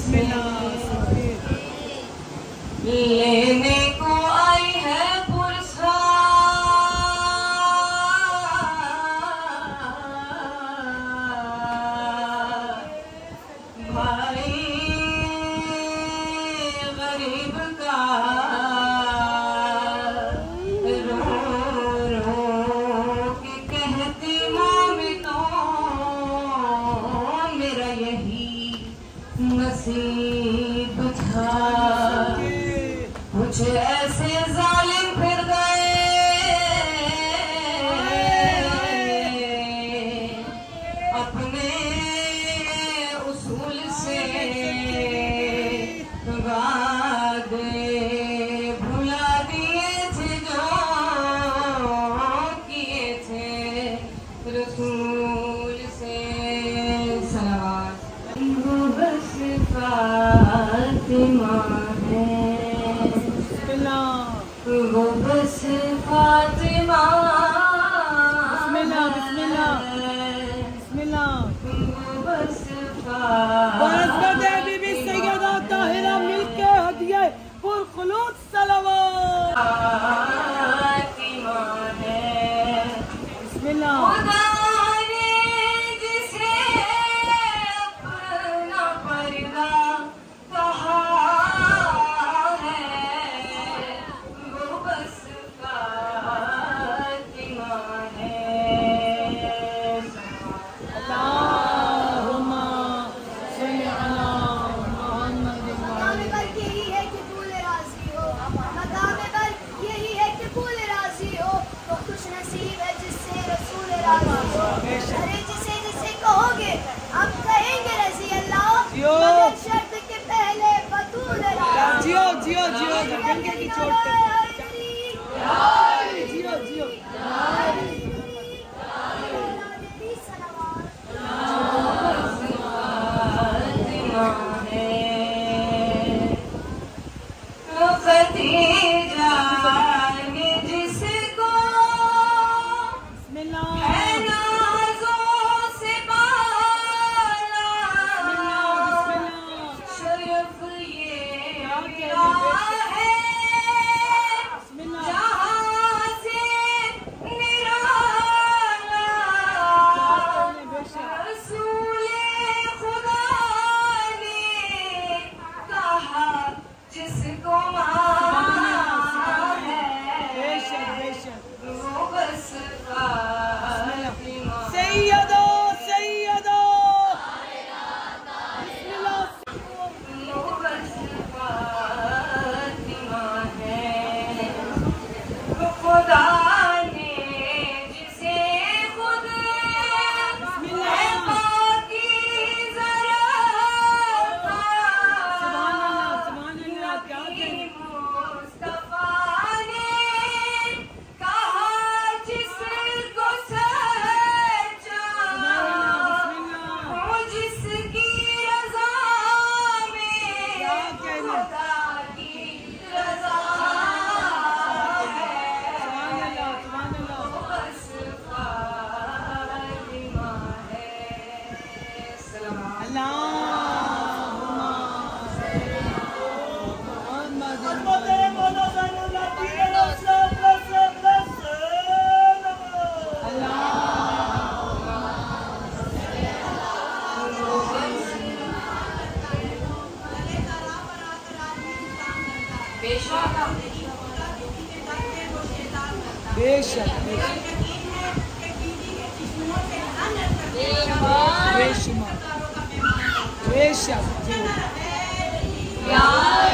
लेने को आई है पुरसा भाई गरीब का रो रो के कहती मामी तो मेरा यही नसीब था। कुछ ऐसे जालिम फिर गए अपने उसूल से वादे भुला दिए थे जो किए थे रसूल से सलावत। वो बस फातिमा है, वो बस फातिमा, बिस्मिल्लाह बिस्मिल्लाह बिस्मिल्लाह। वो बस बीबी सैयदा ताहिरा मिलके हदिया पुरखुलूस सलावत फातिमा है। बिस्मिल्लाह। खुदा ने जिसे अपना पर्दा कहा है वो बस फातिमा है। अल्लाहुम्मा सल्ली अला मुहम्मद। मकाम बल्कि यही है कि भूल राजी हो, मकाम बल यही है कि भूल राजी हो। तो खुश नसीब है जिससे रसूल राजी हो। अरे जिसे जिसे कहोगे हम कहेंगे रजी अल्लाह, मगर शर्त के पहले बतूल राजी। जियो जियो जियो गंगे की चोट पे जियो जियो। खदीजा ने जिसको है नाज़ों से पाला शर्फ ये मिला है जहाँ से निराला रसूले खुदा ने कहा जिसको सैयदो सैयदो खुदा ने जिसे खुद की जरा मुस्तफा ने कहा जिसको सच्चा हो जिसकी रजा में खुदा की रजा है बस फातिमा है। सलाम बेशक बेशक बेशक। या